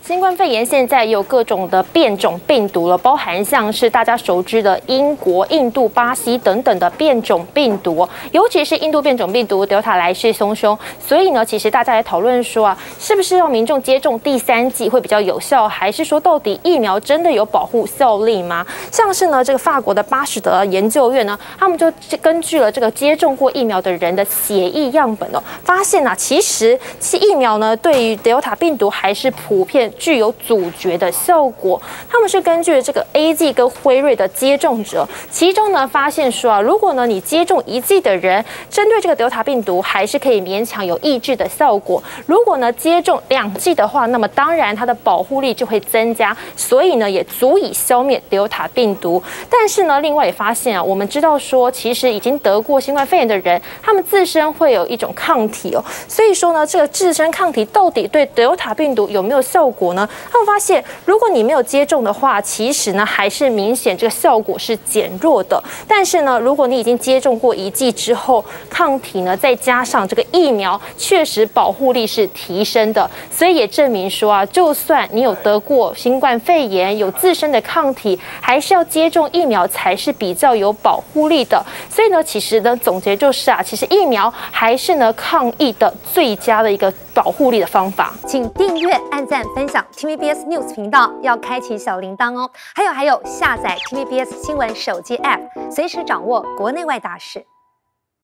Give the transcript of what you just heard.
新冠肺炎现在有各种的变种病毒了，包含像是大家熟知的英国、印度、巴西等等的变种病毒，尤其是印度变种病毒 Delta 来势汹汹，所以呢，其实大家也讨论说啊，是不是让民众接种第3剂会比较有效，还是说到底疫苗真的有保护效力吗？像是呢，这个法国的巴什德研究院呢，他们就根据了这个接种过疫苗的人的血液样本哦，发现啊，其实疫苗呢对于 Delta 病毒还是普遍具有阻绝的效果。他们是根据这个 AZ 跟辉瑞的接种者，其中呢发现说啊，如果呢你接种1剂的人，针对这个 Delta 病毒还是可以勉强有抑制的效果。如果呢接种2剂的话，那么当然它的保护力就会增加，所以呢也足以消灭 Delta 病毒。但是呢，另外也发现啊，我们知道说，其实已经得过新冠肺炎的人，他们自身会有一种抗体哦，所以说呢，这个自身抗体到底对 Delta 病毒有没有效果呢？他们发现，如果你没有接种的话，其实呢还是明显这个效果是减弱的。但是呢，如果你已经接种过1剂之后，抗体呢再加上这个疫苗，确实保护力是提升的。所以也证明说啊，就算你有得过新冠肺炎，有自身的抗体，还是要接种疫苗才是比较有保护力的。所以呢，其实呢总结就是啊，其实疫苗还是呢抗疫的最佳的一个保护力的方法。 请订阅、按赞、分享 TVBS News 频道，要开启小铃铛哦。还有，下载 TVBS 新闻手机 App， 随时掌握国内外大事。